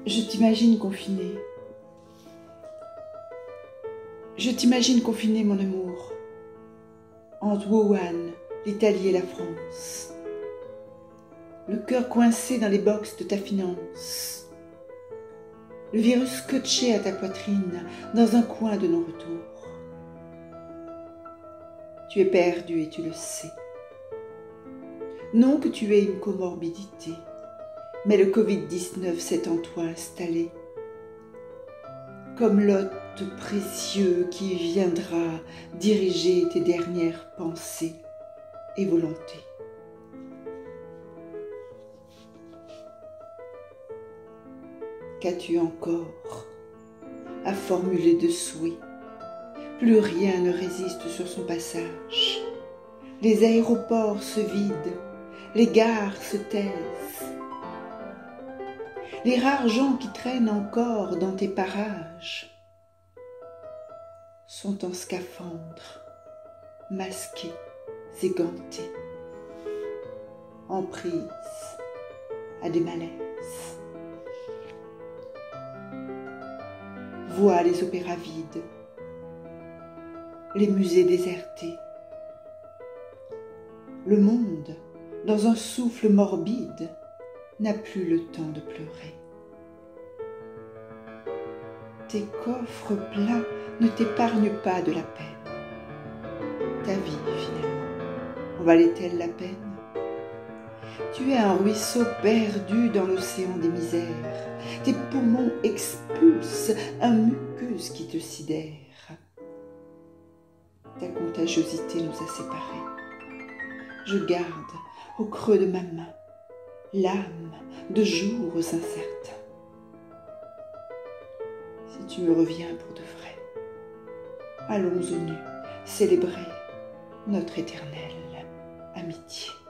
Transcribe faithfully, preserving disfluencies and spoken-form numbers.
Je t'imagine confiné. Je t'imagine confiné, mon amour, entre Wuhan, l'Italie et la France. Le cœur coincé dans les boxes de ta finance. Le virus scotché à ta poitrine, dans un coin de non-retour. Tu es perdu et tu le sais. Non que tu aies une comorbidité, mais le covid dix-neuf s'est en toi installé. Comme l'hôte précieux qui viendra diriger tes dernières pensées et volontés. Qu'as-tu encore à formuler de souhaits? Plus rien ne résiste sur son passage. Les aéroports se vident, les gares se taisent. Les rares gens qui traînent encore dans tes parages sont en scaphandre, masqués et gantés, en prise à des malaises. Vois les opéras vides, les musées désertés. Le monde, dans un souffle morbide, n'a plus le temps de pleurer. Tes coffres pleins ne t'épargnent pas de la peine. Ta vie, finalement, en valait-elle la peine? Tu es un ruisseau perdu dans l'océan des misères. Tes poumons expulsent un muqueuse qui te sidère. Ta contagiosité nous a séparés. Je garde au creux de ma main l'âme de jours incertains. Si tu me reviens pour de vrai, allons au nu célébrer notre éternelle amitié.